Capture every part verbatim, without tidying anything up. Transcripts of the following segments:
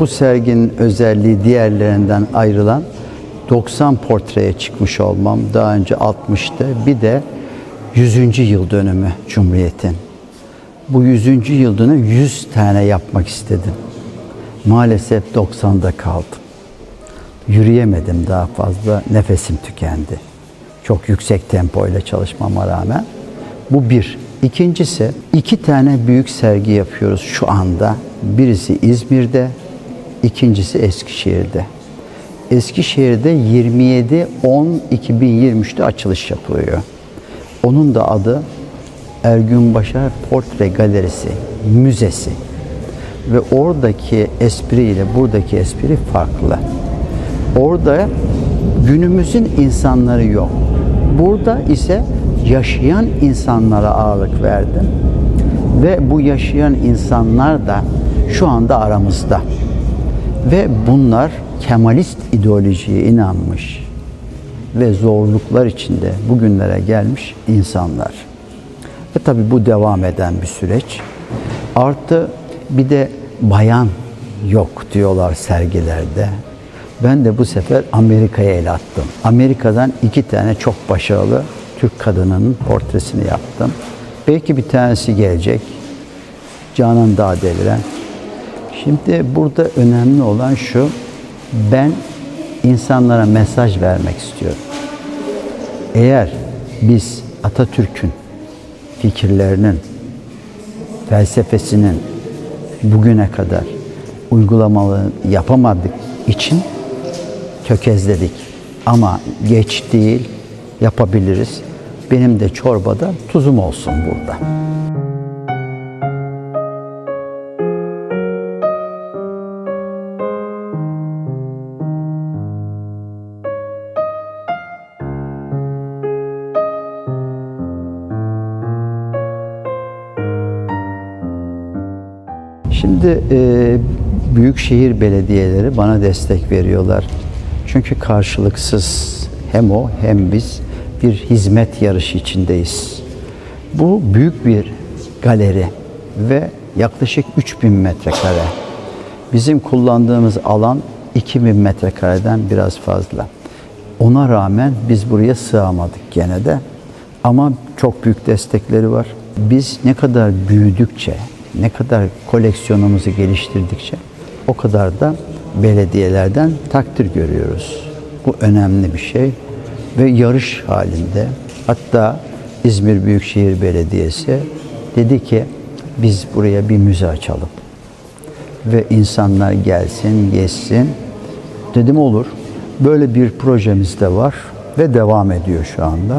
bu serginin özelliği diğerlerinden ayrılan doksan portreye çıkmış olmam. Daha önce altmışta, bir de yüzüncü yıl dönümü Cumhuriyet'in. Bu yüzüncü yıl dönümü yüz tane yapmak istedim. Maalesef doksanda kaldım. Yürüyemedim daha fazla, nefesim tükendi. Çok yüksek tempoyla çalışmama rağmen. Bu bir. İkincisi, iki tane büyük sergi yapıyoruz şu anda. Birisi İzmir'de, ikincisi Eskişehir'de. Eskişehir'de yirmi yedi on iki bin yirmi üç'te açılış yapılıyor. Onun da adı Ergün Başar Portre Galerisi, Müzesi. Ve oradaki espri ile buradaki espri farklı. Orada günümüzün insanları yok. Burada ise yaşayan insanlara ağırlık verdim. Ve bu yaşayan insanlar da şu anda aramızda. Ve bunlar Kemalist ideolojiye inanmış ve zorluklar içinde bugünlere gelmiş insanlar. Ve tabii bu devam eden bir süreç. Artı bir de bayan yok diyorlar sergilerde. Ben de bu sefer Amerika'ya el attım. Amerika'dan iki tane çok başarılı Türk kadınının portresini yaptım. Belki bir tanesi gelecek. Canan Dağdeviren. Şimdi burada önemli olan şu, ben insanlara mesaj vermek istiyorum. Eğer biz Atatürk'ün fikirlerinin, felsefesinin bugüne kadar uygulamalarını yapamadık için tökezledik. Ama geç değil, yapabiliriz. Benim de çorbada tuzum olsun burada. Şimdi e, büyükşehir belediyeleri bana destek veriyorlar. Çünkü karşılıksız hem o hem biz bir hizmet yarışı içindeyiz. Bu büyük bir galeri ve yaklaşık üç bin metrekare. Bizim kullandığımız alan iki bin metrekareden biraz fazla. Ona rağmen biz buraya sığamadık gene de. Ama çok büyük destekleri var. Biz ne kadar büyüdükçe, ne kadar koleksiyonumuzu geliştirdikçe o kadar da belediyelerden takdir görüyoruz. Bu önemli bir şey ve yarış halinde. Hatta İzmir Büyükşehir Belediyesi dedi ki biz buraya bir müze açalım ve insanlar gelsin, gezsin. Dedim olur. Böyle bir projemiz de var ve devam ediyor şu anda.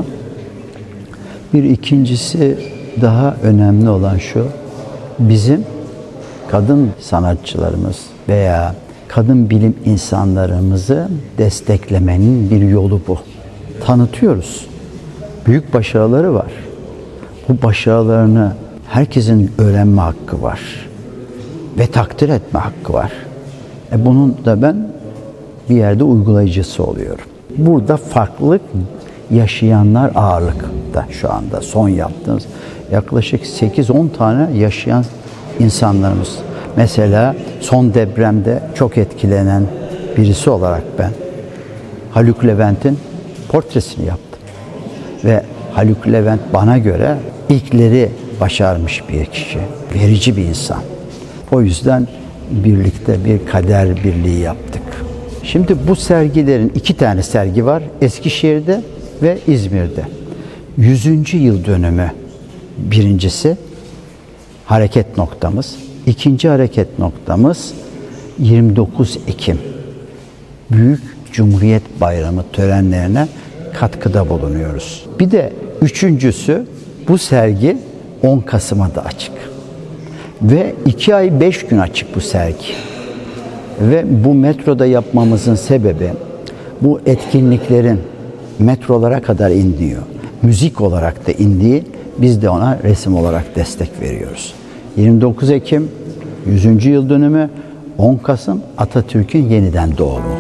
Bir ikincisi daha önemli olan şu, bizim kadın sanatçılarımız veya kadın bilim insanlarımızı desteklemenin bir yolu bu. Tanıtıyoruz. Büyük başarıları var. Bu başarılarını herkesin öğrenme hakkı var. Ve takdir etme hakkı var. E bunun da ben bir yerde uygulayıcısı oluyorum. Burada farklılık yaşayanlar ağırlıkta şu anda son yaptığımız. Yaklaşık sekiz on tane yaşayan insanlarımız. Mesela son depremde çok etkilenen birisi olarak ben Haluk Levent'in portresini yaptım. Ve Haluk Levent bana göre ilkleri başarmış bir kişi. Verici bir insan. O yüzden birlikte bir kader birliği yaptık. Şimdi bu sergilerin iki tane sergi var. Eskişehir'de ve İzmir'de. yüzüncü yıl dönümü birincisi hareket noktamız. İkinci hareket noktamız yirmi dokuz Ekim. Büyük Cumhuriyet Bayramı törenlerine katkıda bulunuyoruz. Bir de üçüncüsü bu sergi on Kasım'a da açık. Ve iki ay beş gün açık bu sergi. Ve bu metroda yapmamızın sebebi bu etkinliklerin metrolara kadar indiği, müzik olarak da indiği, biz de ona resim olarak destek veriyoruz. yirmi dokuz Ekim yüzüncü yıl dönümü, on Kasım Atatürk'ün yeniden doğumu.